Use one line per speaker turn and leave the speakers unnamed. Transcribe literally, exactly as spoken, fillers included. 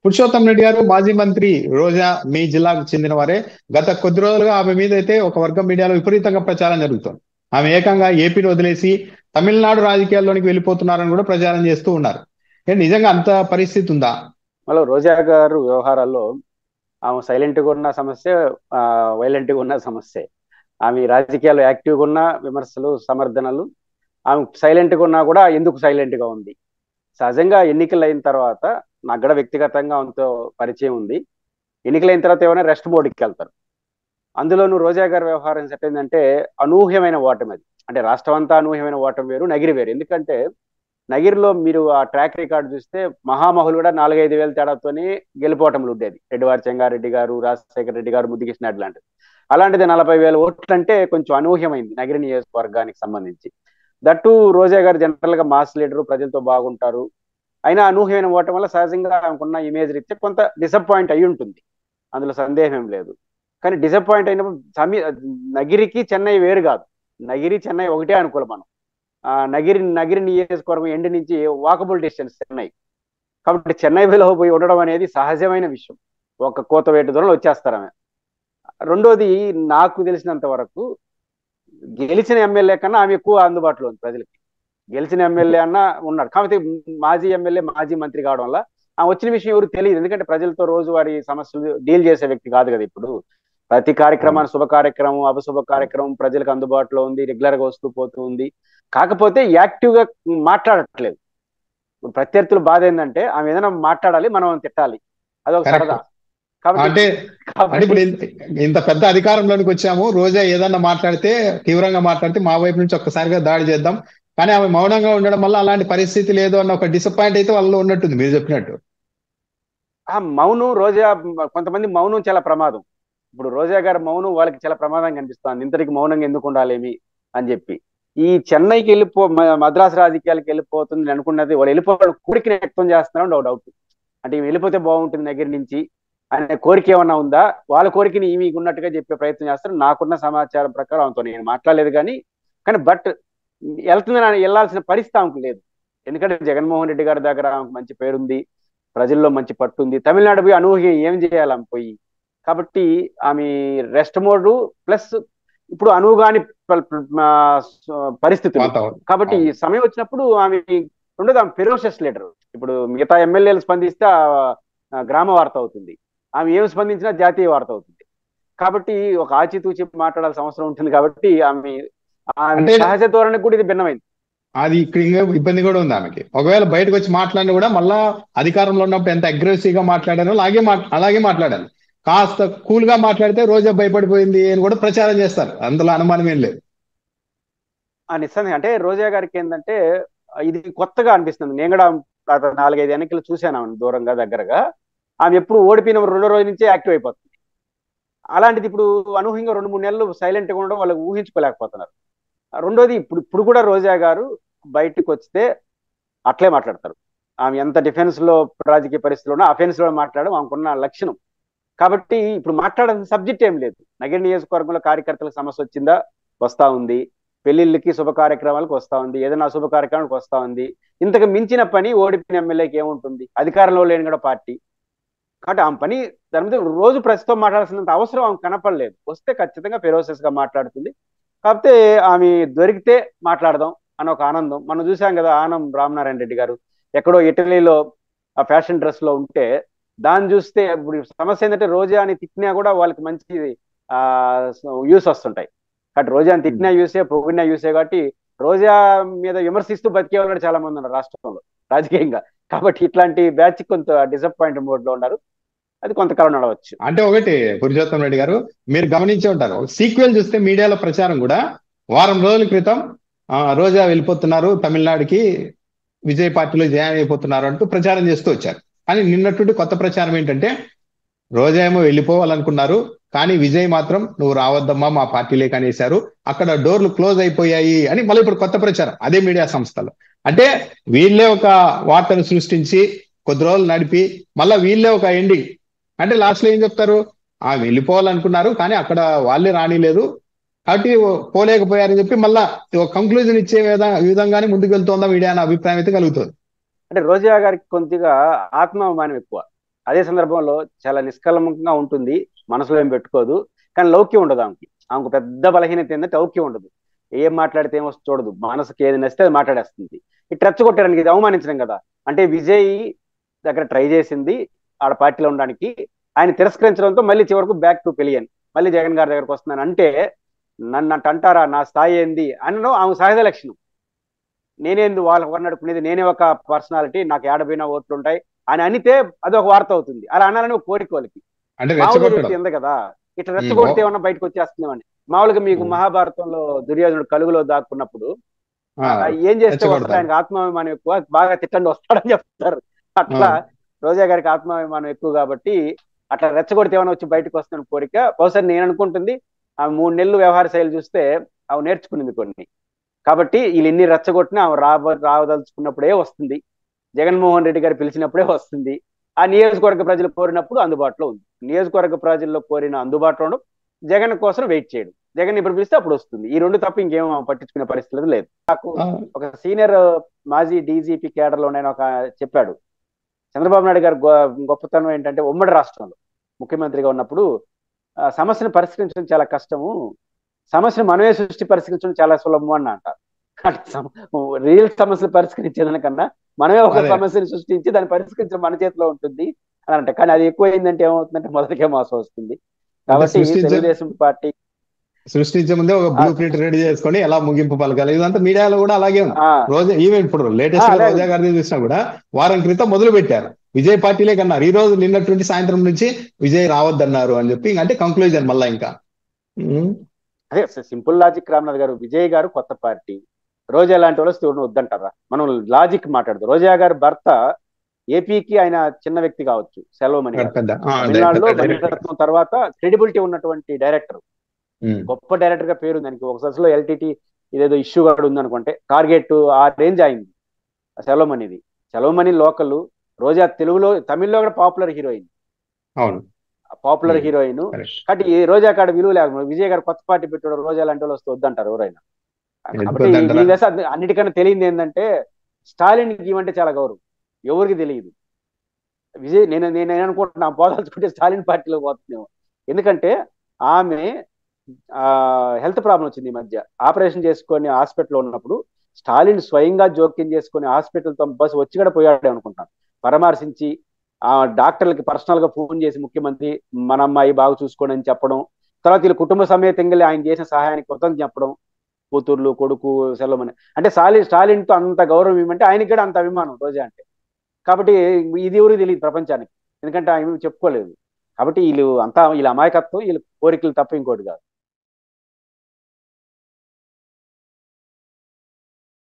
పురుషోత్తం రెడ్డి గారు మాజీ మంత్రి రోజా మీ జిల్లాకు చెందిన వారే. గత కొద్ది రోజులుగా ఆమె మీద అయితే ఒక వర్గం మీడియాలో విపరీతంగా ప్రచారం జరుగుతుంది. ఆమె ఏకంగా ఏపీని వదిలేసి తమిళనాడు రాజకీయాల్లోనికి వెళ్ళిపోతున్నారని కూడా ప్రచారం చేస్తూ ఉన్నారు. ఏ నిజంగా అంత పరిస్థితి ఉందా?
మళ్ళీ రోజా గారు వ్యవహారాల్లో ఆమె సైలెంట్గా ఉన్న సమస్య, వైలెంట్గా ఉన్న సమస్య. ఆమె రాజకీయాల్లో యాక్టివ్గా ఉన్న విమర్శలు, సమర్థనలు. ఆమె సైలెంట్గా ఉన్నా కూడా ఎందుకు సైలెంట్గా ఉంది? సహజంగా ఎన్నికలు అయిన తర్వాత నాకు కూడా వ్యక్తిగతంగా ఆమెతో పరిచయం ఉంది. ఎన్నికలైన తర్వాత ఏమైనా రెస్ట్ మోడ్కి వెళ్తారు. అందులోనూ రోజా గారి వ్యవహారం సెట్ ఏంటంటే అనూహ్యమైన ఓటమి. అది అంటే రాష్ట్రం అంతా అనూహ్యమైన ఓటమి వేరు, నగిరి వేరు. ఎందుకంటే నగిరిలో మీరు ఆ ట్రాక్ రికార్డు చూస్తే మహామహులు కూడా నాలుగైదు వేల తేడాతోనే గెలిపోవటంలు ఉండేది. రెడ్డివారి చెంగారెడ్డి గారు, రాజశేఖర రెడ్డి గారు, ముద్దుకృష్ణ రెడ్డి లాంటిది. అలాంటిది నలభై వేల ఓట్లు అంటే కొంచెం అనూహ్యమైంది నగిరి నియోజకవర్గానికి సంబంధించి. దట్టు రోజా గారు జనరల్ గా మాస్ లీడరు, ప్రజలతో బాగుంటారు. అయినా అనూహ్యమైన ఓటం వల్ల సహజంగా ఆమెకున్న ఇమేజ్ రీత్యా కొంత డిసప్పాయింట్ అయి ఉంటుంది, అందులో సందేహం ఏం లేదు. కానీ డిసప్పాయింట్ అయినప్పుడు సమీ నగిరికి చెన్నై వేరు కాదు, నగిరి చెన్నై ఒకటే అనుకూలం. మనం ఆ నగిరి నగిరి నియోజకవర్గం ఎండ్ నుంచి వాకబుల్ డిస్టెన్స్ చెన్నై, కాబట్టి చెన్నై వేలో పోయి ఉండడం అనేది సహజమైన విషయం. ఒక కోతవేటు దూరంలో వచ్చేస్తారు ఆమె. రెండోది, నాకు తెలిసినంత వరకు గెలిచిన ఎమ్మెల్యే కన్నా ఆమె ఎక్కువ అందుబాటులో ఉంది ప్రజలకి. గెలిచిన ఎమ్మెల్యే అన్న ఉన్నాడు, కాకపోతే మాజీ ఎమ్మెల్యే మాజీ మంత్రి కావడం వల్ల ఆ వచ్చిన విషయం ఎవరు తెలియదు. ఎందుకంటే ప్రజలతో రోజు వారి సమస్యలు డీల్ చేసే వ్యక్తి కాదు కదా. ఇప్పుడు ప్రతి కార్యక్రమాన్ని, శుభ కార్యక్రమం, అపశుభ కార్యక్రమం ప్రజలకు అందుబాటులో ఉంది, రెగ్యులర్ గా వస్తూ పోతూ ఉంది. కాకపోతే యాక్టివ్ గా మాట్లాడట్లేదు. ప్రత్యర్థుల బాధ ఏంటంటే ఆమె ఏదైనా మాట్లాడాలి, మనం తిట్టాలి, అదొక సరదా.
అంటే ఇప్పుడు ఇంత పెద్ద అధికారంలోనికి వచ్చాము, రోజా ఏదన్నా మాట్లాడితే, తీవ్రంగా మాట్లాడితే మా వైపు నుంచి ఒక్కసారిగా దాడి చేద్దాం, కానీ ఆమె మౌనంగా ఉండడం వల్ల అలాంటి పరిస్థితి లేదు అన్న ఒక డిసప్పాయింట్ అయితే వాళ్ళలో ఉన్నట్టుంది మీరు చెప్పినట్టు.
ఆ మౌనం, రోజా కొంతమంది మౌనం చాలా ప్రమాదం. ఇప్పుడు రోజా గారి మౌనం వాళ్ళకి చాలా ప్రమాదంగా కనిపిస్తుంది. ఇంతటికి మౌనంగా ఎందుకు ఉండాలేమి అని చెప్పి. ఈ చెన్నైకి వెళ్ళిపో మద్రాసు రాజకీయాలకు వెళ్ళిపోతుంది అనుకున్నది, వాళ్ళు వెళ్ళిపోవడం కోరికని వ్యక్తం చేస్తున్నారని ఒక డౌట్. అంటే వెళ్ళిపోతే బాగుంటుంది దగ్గర నుంచి అనే కోరిక ఏమన్నా ఉందా? వాళ్ళ కోరికని ఈమె ఉన్నట్టుగా చెప్పే ప్రయత్నం చేస్తారు. నాకున్న సమాచారం ప్రకారం ఆమెతో నేను మాట్లాడలేదు కానీ కానీ బట్ వెళ్తుందని వెళ్ళాల్సిన పరిస్థితి ఆమెకు లేదు. ఎందుకంటే జగన్మోహన్ రెడ్డి గారి దగ్గర ఆమెకు మంచి పేరుంది, ప్రజల్లో మంచి పట్టుంది. తమిళనాడు పోయి అనూహ్యం ఏం చేయాలి ఆమె పోయి? కాబట్టి ఆమె రెస్ట్ మోడ్ ప్లస్ ఇప్పుడు అనువుగాని పరిస్థితులు. కాబట్టి ఈ సమయం వచ్చినప్పుడు ఆమె ఉండదు, ఆమె ఫెరోషియస్ లీడర్. ఇప్పుడు మిగతా ఎమ్మెల్యేలు స్పందిస్తే గ్రామ వార్త అవుతుంది, ఆమె ఏం స్పందించినా జాతీయ వార్త అవుతుంది. కాబట్టి ఒక ఆచితూచి మాట్లాడాల్సిన అవసరం ఉంటుంది. కాబట్టి ఆమె సహజ ధోరణికి కూడా ఇది భిన్నమైంది.
అది ఇక్కడ ఇబ్బంది కూడా ఉంది ఆమెకి. ఒకవేళ బయటకు వచ్చి మాట్లాడినా కూడా మళ్ళా అధికారంలో ఉన్నప్పుడు ఎంత అగ్రెసివ్ గా మాట్లాడానో అలాగే అలాగే మాట్లాడాలి. కాస్త కూల్ గా మాట్లాడితే రోజా భయపడిపోయింది అని కూడా ప్రచారం చేస్తారు, అందులో అనుమానం ఏం లేదు.
నిజంగా అంటే రోజా గారికి ఏంటంటే ఇది కొత్తగా అనిపిస్తుంది. నేను కూడా నాలుగైదు ఎన్నికలు చూశాను ఆమె దూరంగా దగ్గరగా. ఆమె ఎప్పుడు ఓడిపోయిన రెండో రోజు నుంచే యాక్టివ్ అయిపోతుంది. అలాంటిది ఇప్పుడు అనూహ్యంగా రెండు మూడు నెలలు సైలెంట్గా ఉండడం వాళ్ళు ఊహించుకోలేకపోతున్నారు. రెండోది, ఇప్పుడు ఇప్పుడు కూడా రోజా గారు బయటకు వస్తే అట్లే మాట్లాడతారు. ఆమె ఎంత డిఫెన్స్ లో రాజకీయ పరిస్థితుల్లో ఉన్నా అఫెన్స్ లో మాట్లాడడం ఆమెకున్న లక్షణం. కాబట్టి ఇప్పుడు మాట్లాడాల్సిన సబ్జెక్ట్ ఏం లేదు. నగిరి నియోజకవర్గంలో కార్యకర్తలకు సమస్య వచ్చిందా, వస్తా ఉంది. పెళ్లిళ్ళకి శుభ కార్యక్రమాలకు వస్తా ఉంది, ఏదైనా శుభ కార్యక్రమానికి వస్తా ఉంది. ఇంతకు మించిన పని ఓడిపోయిన ఎమ్మెల్యేకి ఏముంటుంది? అధికారంలో లేని కూడా పార్టీ. కాబట్టి ఆమె పని దాని మీద రోజు ప్రస్తుతం మాట్లాడాల్సినంత అవసరం ఆమె కనపడలేదు. వస్తే ఖచ్చితంగా ఫెరోసెస్ గా మాట్లాడుతుంది. కాకపోతే ఆమె దొరికితే మాట్లాడదాం అని ఒక ఆనందం. మనం చూసాం కదా, ఆనం రామనారాయణ రెడ్డి గారు ఎక్కడో ఇటలీలో ఆ ఫ్యాషన్ డ్రెస్ లో ఉంటే దాన్ని చూస్తే ఇప్పుడు సమస్య ఏంటంటే రోజా అని తిట్టినా కూడా వాళ్ళకి మంచి ఆ యూస్ వస్తుంటాయి. కాబట్టి రోజా అని తిట్టినా యూసే, పొగిడినా యూసే. కాబట్టి రోజా మీద విమర్శిస్తూ బతికే వాళ్ళు చాలా మంది ఉన్నారు రాష్ట్రంలో రాజకీయంగా. కాబట్టి ఇట్లాంటి బ్యాచ్ కొంత డిసప్పాయింట్ మోడ్ లో ఉన్నారు. అది కొంతకాలం నడవచ్చు.
అంటే ఒకటి పురుషోత్తం రెడ్డి గారు, మీరు గమనించే ఉంటారు, సీక్వెల్ చూస్తే మీడియాలో ప్రచారం కూడా వారం రోజుల క్రితం రోజా వెళ్ళిపోతున్నారు తమిళనాడుకి, విజయ్ పార్టీలో జాయిన్ అయిపోతున్నారు అంటూ ప్రచారం చేస్తూ వచ్చారు. కానీ నిన్నటువంటి కొత్త ప్రచారం ఏంటంటే రోజా ఏమో వెళ్ళిపోవాలనుకున్నారు, కానీ విజయ్ మాత్రం నువ్వు రావద్దమ్మా మా పార్టీలోకి అనేశారు, అక్కడ డోర్లు క్లోజ్ అయిపోయాయి అని మళ్ళీ ఇప్పుడు కొత్త ప్రచారం అదే మీడియా సంస్థలు. అంటే వీళ్ళే ఒక వార్తను సృష్టించి కొద్ది రోజులు నడిపి మళ్ళీ వీళ్ళే ఒక ఎండింగ్. అంటే లాస్ట్ లో ఏం చెప్తారు, ఆ వెళ్ళిపోవాలనుకున్నారు కానీ అక్కడ వాళ్ళే రానిలేదు కాబట్టి పోలేకపోయారని చెప్పి మళ్ళా ఒక కంక్లూజన్ ఇచ్చే విధంగానే ముందుకు వెళ్తుందా మీడియా అనే అభిప్రాయం అయితే కలుగుతుంది.
అంటే రోజా గారికి కొద్దిగా ఆత్మాభిమానం ఎక్కువ. అదే సందర్భంలో చాలా నిష్కలంకంగా ఉంటుంది, మనసులో ఏం పెట్టుకోదు, కానీ లౌక్యం ఉండదు ఆమెకి. ఆమెకు పెద్ద బలహీనత ఏంటంటే లౌక్యం ఉండదు. ఏం మాట్లాడితే ఏమో చూడదు, మనసుకి ఏది నచ్చితే అది మాట్లాడేస్తుంది. ఇటు రెచ్చగొట్టాడానికి ఇది అవమానించడం కదా. అంటే విజయ్ దగ్గర ట్రై చేసింది ఆడ పార్టీలో ఉండడానికి, ఆయన తిరస్కరించడంతో మళ్ళీ చివరకు బ్యాక్ టు పెలియన్, మళ్ళీ జగన్ గారి దగ్గరకు వస్తున్నాను అంటే నన్ను అంట అంటారా, నా స్థాయి ఏంది అనడం ఆమె సహజ లక్షణం. నేనేంది వాళ్ళ ఎవరిని అడుకునేది, నేనే ఒక పర్సనాలిటీ, నాకు ఏడబోయినా ఓట్లు ఉంటాయి అని అనితే అది ఒక వార్త అవుతుంది. అలా అనాలని ఒక కోరిక వాళ్ళకి.
అంటే
మామూలుగా
రెచ్చగొట్టడం.
చెప్తే ఉంది కదా, ఇట్లా
ఉమ్,
రెచ్చగొడితే
ఓ-
ఏమన్నా బయటకు వచ్చేస్తుందేమని. మామూలుగా మీకు
ఉమ్,
మహాభారతంలో దుర్యోధనుడు కలుగులో దాక్కున్నప్పుడు
ఆ,
ఆ, ఏం చేస్తే వస్తాడు,
రెచ్చగొడతారు.
ఆయనకు ఆత్మాభిమానం ఎక్కువ, బాగా తిట్టండి వస్తాడని చెప్తారు.
ఆ,
అట్లా రోజా గారికి ఆత్మాభిమానం ఎక్కువ కాబట్టి అట్లా రెచ్చగొడితే ఏమైనా వచ్చి బయటకు వస్తున్న కోరిక. బహుశా నేను అనుకుంటుంది ఆ మూడు నెలలు వ్యవహార శైలి చూస్తే ఆమె నేర్చుకునింది కొన్ని. కాబట్టి వీళ్ళు ఎన్ని రెచ్చగొట్టినా ఆమె రాబ రావదలుచుకున్నప్పుడే వస్తుంది, జగన్మోహన్ రెడ్డి గారు పిలిచినప్పుడే వస్తుంది, ఆ నియోజకవర్గ ప్రజలు కోరినప్పుడు అందుబాటులో ఉంది. నియోజకవర్గ ప్రజల్లో కోరిన అందుబాటులో ఉండడం, జగన్ కోసం వెయిట్ చేయడం, జగన్ ఇప్పుడు పిలిస్తే అప్పుడు వస్తుంది. ఈ రెండు తప్ప ఇంకేం ఆమె పట్టించుకునే పరిస్థితి లేదు. నాకు
ఆ,
ఒక సీనియర్ మాజీ డీజీపీ కేడర్ లో నేను ఒక చెప్పాడు, చంద్రబాబు నాయుడు గారి గొ- గొప్పతనం ఏంటంటే ఉమ్మడి రాష్ట్రంలో ముఖ్యమంత్రిగా ఉన్నప్పుడు ఆ, సమస్యను పరిష్కరించడం చాలా కష్టము, సమస్యను మనమే సృష్టి పరిష్కరించడం చాలా సులభం అని అంటారు. అంటే సమ- రియల్ సమస్యలు పరిష్కరించేదానికన్నా మనమే ఒక
అదే
సమస్యను సృష్టించి దాన్ని పరిష్కరించడం మన చేతిలో ఉంటుంది అని అంట. కానీ అది ఎక్కువ అయిందంటే ఏమవుతుందంటే మొదటికే మోసం వస్తుంది.
అంటే
కాబట్టి
సృష్టించే
తెలుగుదేశం పార్టీ
సృష్టించే ముందే ఒక
ఆ,
బ్లూ ప్రింట్ రెడీ చేసుకొని ఎలా ముగింపు పలకాలి, ఇదంతా మీడియాలో కూడా అలాగే ఉంది.
ఆ,
రోజా ఈవెన్ ఇప్పుడు
ఆ,
లేటెస్ట్ గా
అలాగే
రోజా
ఉంది.
గారిని చూసినా కూడా వారం క్రితం మొదలు పెట్టారు, విజయ్ పార్టీలే కన్నారు, ఈ రోజు నిన్నటువంటి సాయంత్రం నుంచి విజయ్ రావద్దన్నారు అని చెప్పి, అంటే కంక్లూజన్ మళ్ళా ఇంకా. ఉమ్,
అదే సింపుల్ లాజిక్ రామ్నాథ్ గారు. విజయ్ గారు కొత్త పార్టీ, రోజా లాంటి వాళ్ళు చూడండి వద్దంటారా? మనం లాజిక్ మాట్లాడదు. రోజా గారి భర్త ఏపీకి ఆయన చిన్న వ్యక్తి కావచ్చు, సెల్వమణి గారు
పెద్ద ఆ, అదే
తమిళనాడులో
పెద్ద డైరెక్టర్.
మణిరత్నం తర్వాత క్రెడిబిలిటీ ఉన్నటువంటి డైరెక్టర్, గొప్ప డైరెక్టర్ గా పేరు దానికి. ఒక సదస్సులో ఎల్టీటీ ఇదేదో ఇష్యూ కూడా ఉంది అనుకుంటే, టార్గెట్ ఆ రేంజ్ అయింది సెలవుమణిది. సెలవుమణి లోకల్, రోజా తెలుగులో తమిళ్లో కూడా పాపులర్ హీరోయిన్,
అవును.
Popular heroine.
కరెక్ట్.
కాబట్టి ఈ రోజా కాడ విలువ లేకుండా విజయ్ గారు కొత్త పార్టీ పెట్టాడు, రోజా లాంటి వాళ్ళు వస్తే వద్దంటారు ఎవరైనా. కాబట్టి
ఎందుకొద్దంటారా?
దీని దశ అన్నిటికన్నా తెలియదు ఏంటంటే స్టాలిన్ ఇవంటే చాలా గౌరవం, ఎవరికి తెలియదు. విజయ్ నేను నేను అనుకుంటున్నా పోదాల్చుకుంటే స్టాలిన్ పార్టీలో పోతున్నాము. ఎందుకంటే ఆమె ఆ హెల్త్ ప్రాబ్లం వచ్చింది ఈ మధ్య, ఆపరేషన్ చేసుకొని హాస్పిటల్లో ఉన్నప్పుడు స్టాలిన్ స్వయంగా జోక్యం చేసుకొని హాస్పిటల్తో బస్సు వచ్చి కూడా పోయాడు అనుకుంటాను, పరామర్శించి ఆ డాక్టర్లకి పర్సనల్ గా ఫోన్ చేసి ముఖ్యమంత్రి మన అమ్మాయి బాగా చూసుకోండి అని చెప్పడం, తర్వాత వీళ్ళు కుటుంబ సమేతంగా ఆయన చేసిన సహాయానికి కృతజ్ఞత చెప్పడం, కూతుర్లు కొడుకు సెలవుమని. అంటే స్టాలిన్ స్టాలిన్ తో అంత గౌరవం ఏమంటే ఆయనకి కూడా అంత అభిమానం రోజా అంటే. కాబట్టి ఇది ఎవరు తెలియదు ప్రపంచానికి, ఎందుకంటే ఆయన చెప్పుకోలేదు. కాబట్టి వీళ్ళు అంతా వీళ్ళ అమాయకత్వం, వీళ్ళ కోరికలు తప్ప ఇంకోటి కాదు.